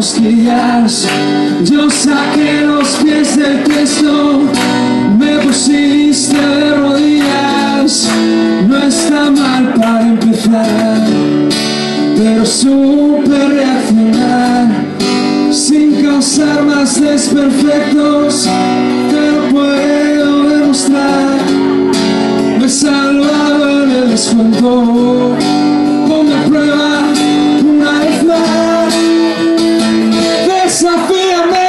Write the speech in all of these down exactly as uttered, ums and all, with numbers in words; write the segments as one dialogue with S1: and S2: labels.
S1: costillas. Yo saqué los pies del tiesto, me pusiste de rodillas. No está mal para empezar, pero supe reaccionar sin causar más desperfectos. Te lo puedo demostrar, me he salvado en el descuento. Ponme a prueba una vez más, desafíame.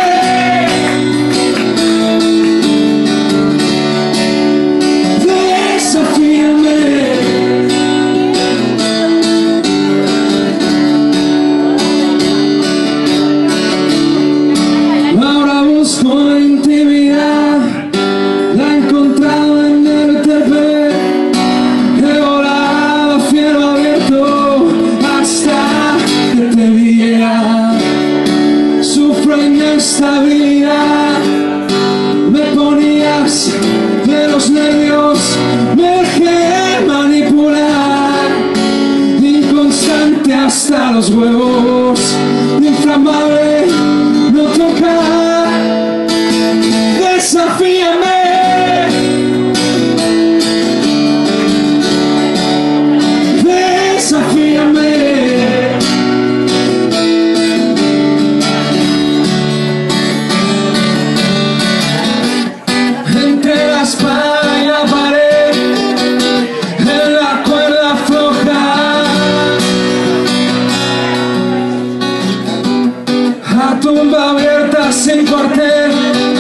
S1: Ahora busco intimidad, la he encontrado en el T V. He volado a cielo abierto hasta que te viera. Sufro inestabilidad, me ponías de los nervios, me dejé manipular. Inconstante hasta los huevos, inflamable, no tocar. Desafíame. Desafíame. Entre la espada y la pared, en la cuerda floja, a tumba abierta sin cuartel.